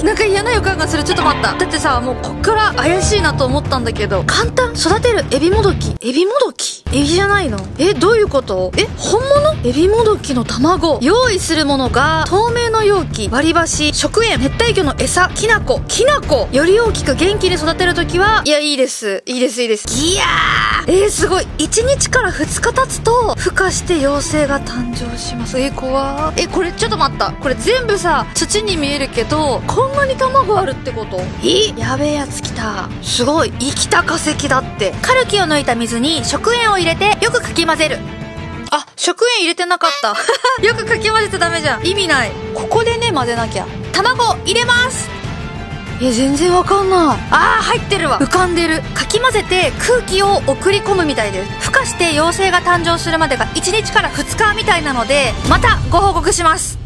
なんか嫌な予感がする。ちょっと待った。だってさ、もうこっから怪しいなと思ったんだけど、簡単。育てるエビもどき。エビもどきエビじゃないの？どういうこと？本物？エビもどきの卵。用意するものが、透明の容器、割り箸、食塩、熱帯魚の餌、きな粉。より大きく元気に育てるときは、いや、いいです。いいです。ギヤー！すごい。1日から2日経つと、孵化して幼生が誕生します。怖ー。これちょっと待った。これ全部さ、土に見えるけど、こんなに卵あるってこと？やべえやつ来た。すごい。生きた化石だって。カルキを抜いた水に食塩を入れて、よくかき混ぜる。あ、食塩入れてなかった。よくかき混ぜてダメじゃん。意味ない。ここでね、混ぜなきゃ。卵入れます。全然わかんない。入ってるわ。浮かんでる。かき混ぜて空気を送り込むみたいです。孵化して幼生が誕生するまでが1日から2日みたいなので、またご報告します。